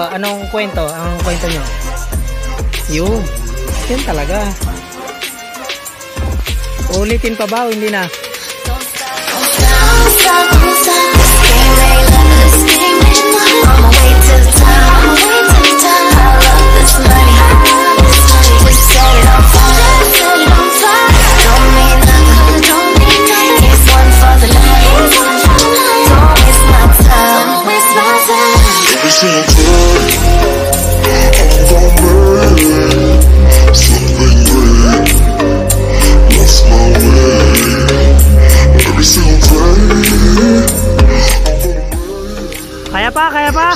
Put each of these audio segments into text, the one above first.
anong kwento? Ang kwento nyo? Yun. Yan talaga. Ulitin pa ba o hindi na? Kaya pa, kaya pa.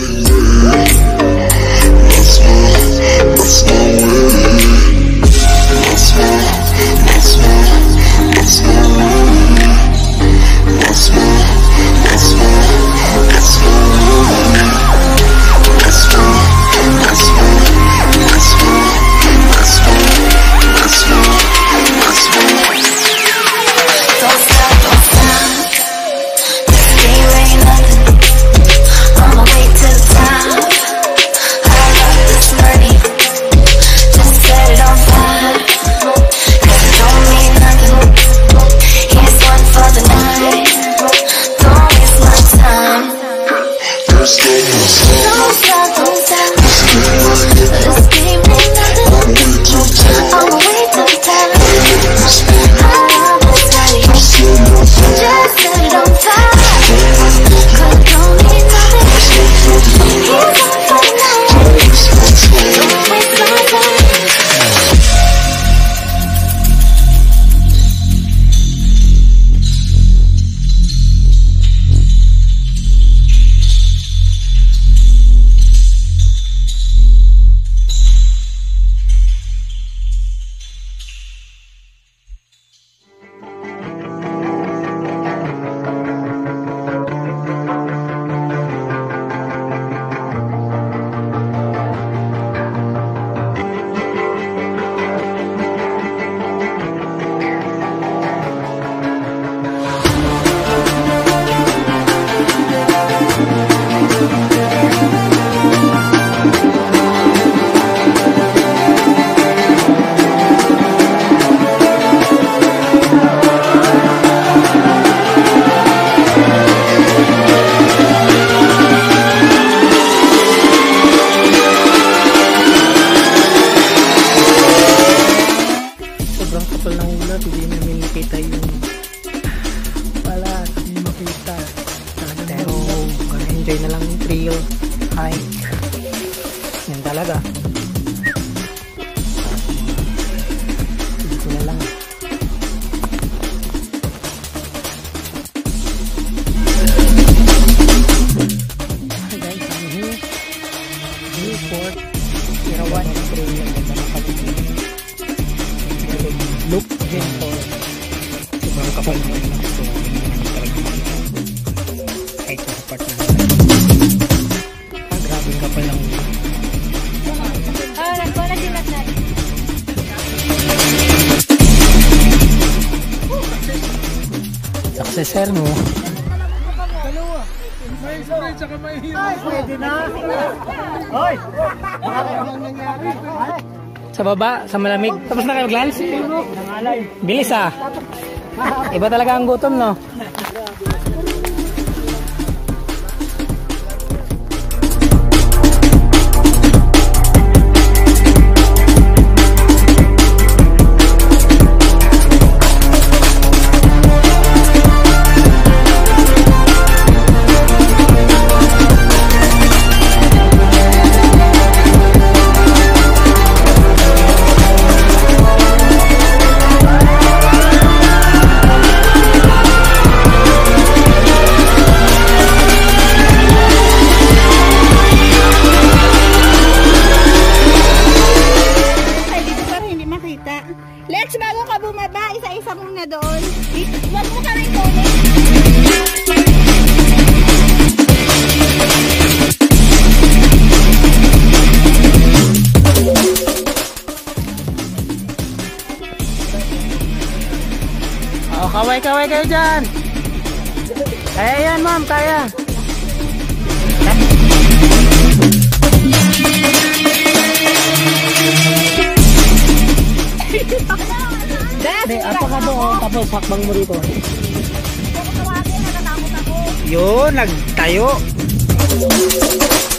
enjoy na lang yung trail hike. Yan talaga. Dito na lang. Hi guys, I'm here. Beaufort, Irawan yung trail yung ganda ng paligid. Look din po. Sobrang kapal naman ng gusto. Kahit sa part na grabing kapal lang. Successor mo. May spray tsaka may hilo. Pwede na. Hoy! Sa baba, sa malamig. Tapos na kayo glance? Bilis ah. Iba talaga ang gutom, no? Lex, bago ka bumaba, isa-isa muna doon. Huwag mo kami kunin. Oh, kaway-kaway kayo dyan. Kaya yan, ma'am, kaya. Hindi, apa ka doon, tapos hakbang mo rito. Yun, nagtayo.